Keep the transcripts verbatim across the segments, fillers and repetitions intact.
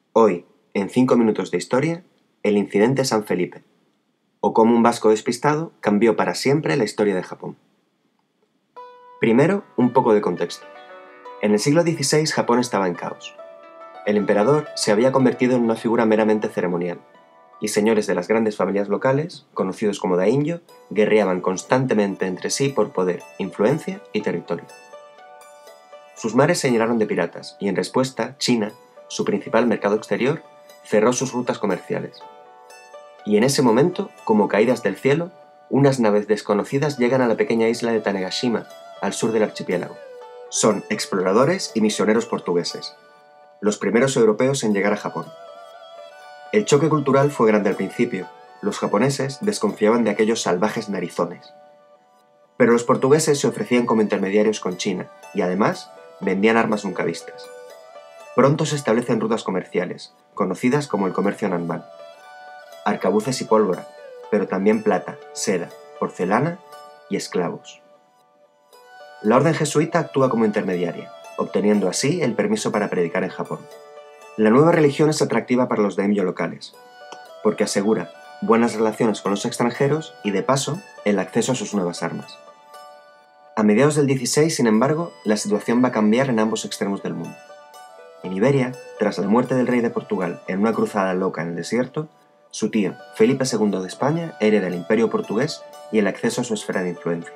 Hoy, en cinco minutos de historia, el incidente San Felipe, o cómo un vasco despistado cambió para siempre la historia de Japón. Primero, un poco de contexto. En el siglo dieciséis Japón estaba en caos. El emperador se había convertido en una figura meramente ceremonial, y señores de las grandes familias locales, conocidos como daimyo, guerreaban constantemente entre sí por poder, influencia y territorio. Sus mares se llenaron de piratas, y en respuesta, China, su principal mercado exterior, cerró sus rutas comerciales. Y en ese momento, como caídas del cielo, unas naves desconocidas llegan a la pequeña isla de Tanegashima, al sur del archipiélago. Son exploradores y misioneros portugueses, los primeros europeos en llegar a Japón. El choque cultural fue grande al principio. Los japoneses desconfiaban de aquellos salvajes narizones. Pero los portugueses se ofrecían como intermediarios con China y además vendían armas nunca vistas. Pronto se establecen rutas comerciales, conocidas como el comercio Nanban. Arcabuces y pólvora, pero también plata, seda, porcelana y esclavos. La orden jesuita actúa como intermediaria, obteniendo así el permiso para predicar en Japón. La nueva religión es atractiva para los daimyo locales, porque asegura buenas relaciones con los extranjeros y, de paso, el acceso a sus nuevas armas. A mediados del dieciséis, sin embargo, la situación va a cambiar en ambos extremos del mundo. En Iberia, tras la muerte del rey de Portugal en una cruzada loca en el desierto, su tío, Felipe segundo de España, hereda el imperio portugués y el acceso a su esfera de influencia.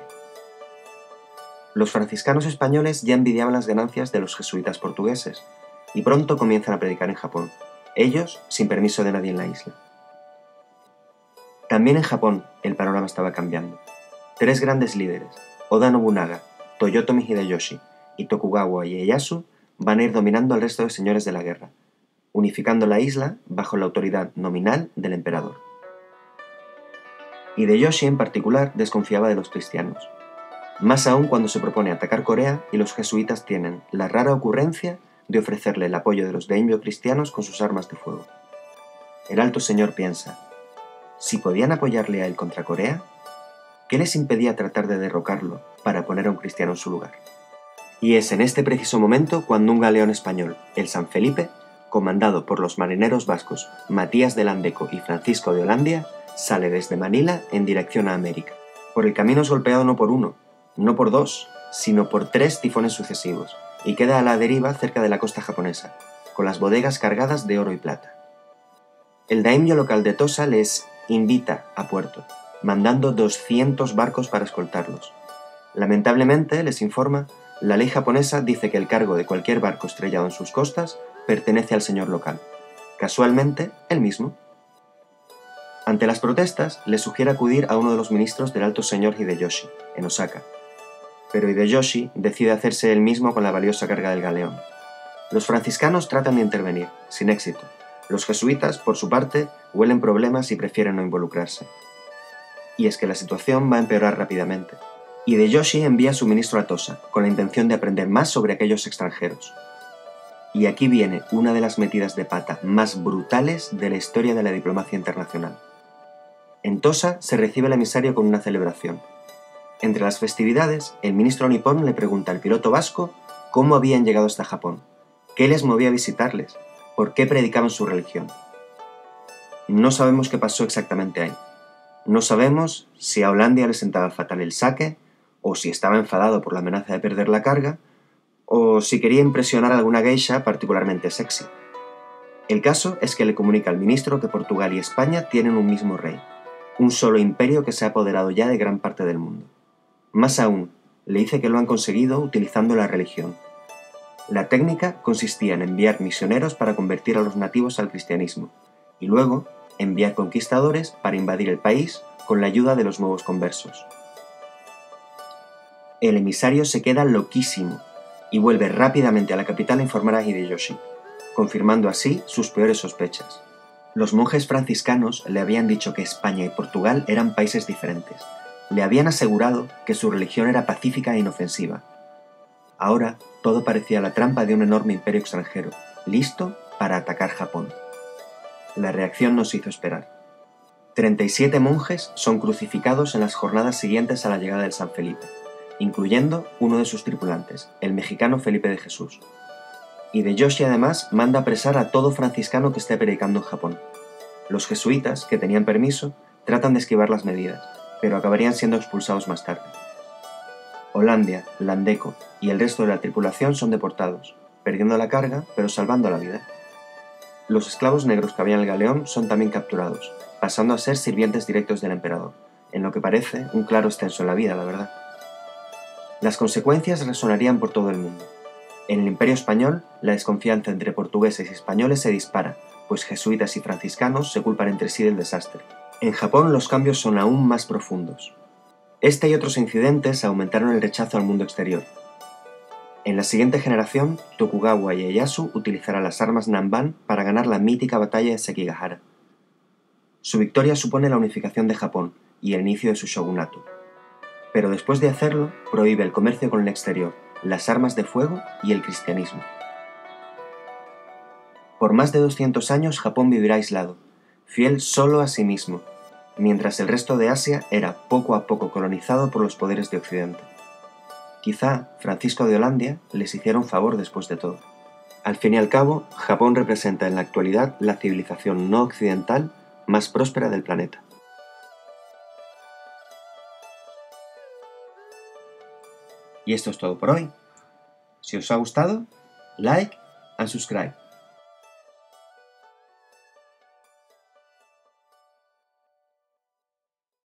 Los franciscanos españoles ya envidiaban las ganancias de los jesuitas portugueses, y pronto comienzan a predicar en Japón, ellos sin permiso de nadie en la isla. También en Japón el panorama estaba cambiando. Tres grandes líderes, Oda Nobunaga, Toyotomi Hideyoshi y Tokugawa Ieyasu, van a ir dominando al resto de señores de la guerra, unificando la isla bajo la autoridad nominal del emperador. Hideyoshi en particular desconfiaba de los cristianos, más aún cuando se propone atacar Corea y los jesuitas tienen la rara ocurrencia de ofrecerle el apoyo de los daimyo cristianos con sus armas de fuego. El alto señor piensa, si podían apoyarle a él contra Corea, ¿qué les impedía tratar de derrocarlo para poner a un cristiano en su lugar? Y es en este preciso momento cuando un galeón español, el San Felipe, comandado por los marineros vascos Matías de Landeco y Francisco de Olandia, sale desde Manila en dirección a América. Por el camino es golpeado no por uno, no por dos, sino por tres tifones sucesivos, y queda a la deriva cerca de la costa japonesa, con las bodegas cargadas de oro y plata. El daimyo local de Tosa les invita a puerto, mandando doscientos barcos para escoltarlos. Lamentablemente, les informa, la ley japonesa dice que el cargo de cualquier barco estrellado en sus costas pertenece al señor local, casualmente él mismo. Ante las protestas, le sugiere acudir a uno de los ministros del alto señor Hideyoshi, en Osaka, pero Hideyoshi decide hacerse él mismo con la valiosa carga del galeón. Los franciscanos tratan de intervenir, sin éxito. Los jesuitas, por su parte, huelen problemas y prefieren no involucrarse. Y es que la situación va a empeorar rápidamente. Hideyoshi envía a su ministro a Tosa, con la intención de aprender más sobre aquellos extranjeros. Y aquí viene una de las metidas de pata más brutales de la historia de la diplomacia internacional. En Tosa se recibe el emisario con una celebración. Entre las festividades, el ministro nipón le pregunta al piloto vasco cómo habían llegado hasta Japón, qué les movía a visitarles, por qué predicaban su religión. No sabemos qué pasó exactamente ahí. No sabemos si a Olandia le sentaba fatal el sake, o si estaba enfadado por la amenaza de perder la carga, o si quería impresionar a alguna geisha particularmente sexy. El caso es que le comunica al ministro que Portugal y España tienen un mismo rey, un solo imperio que se ha apoderado ya de gran parte del mundo. Más aún, le dice que lo han conseguido utilizando la religión. La técnica consistía en enviar misioneros para convertir a los nativos al cristianismo, y luego enviar conquistadores para invadir el país con la ayuda de los nuevos conversos. El emisario se queda loquísimo y vuelve rápidamente a la capital a informar a Hideyoshi, confirmando así sus peores sospechas. Los monjes franciscanos le habían dicho que España y Portugal eran países diferentes. Le habían asegurado que su religión era pacífica e inofensiva. Ahora todo parecía la trampa de un enorme imperio extranjero, listo para atacar Japón. La reacción no se hizo esperar. treinta y siete monjes son crucificados en las jornadas siguientes a la llegada del San Felipe, incluyendo uno de sus tripulantes, el mexicano Felipe de Jesús. Hideyoshi además manda apresar a todo franciscano que esté predicando en Japón. Los jesuitas, que tenían permiso, tratan de esquivar las medidas, pero acabarían siendo expulsados más tarde. Hollandia, Landeco y el resto de la tripulación son deportados, perdiendo la carga pero salvando la vida. Los esclavos negros que había en el galeón son también capturados, pasando a ser sirvientes directos del emperador, en lo que parece un claro ascenso en la vida, la verdad. Las consecuencias resonarían por todo el mundo. En el Imperio Español, la desconfianza entre portugueses y españoles se dispara, pues jesuitas y franciscanos se culpan entre sí del desastre. En Japón los cambios son aún más profundos. Este y otros incidentes aumentaron el rechazo al mundo exterior. En la siguiente generación, Tokugawa Ieyasu utilizará las armas Nanban para ganar la mítica batalla de Sekigahara. Su victoria supone la unificación de Japón y el inicio de su shogunato. Pero después de hacerlo, prohíbe el comercio con el exterior, las armas de fuego y el cristianismo. Por más de doscientos años Japón vivirá aislado, fiel solo a sí mismo, mientras el resto de Asia era poco a poco colonizado por los poderes de Occidente. Quizá Francisco de Hollandia les hiciera un favor después de todo. Al fin y al cabo, Japón representa en la actualidad la civilización no occidental más próspera del planeta. Y esto es todo por hoy. Si os ha gustado, like and subscribe.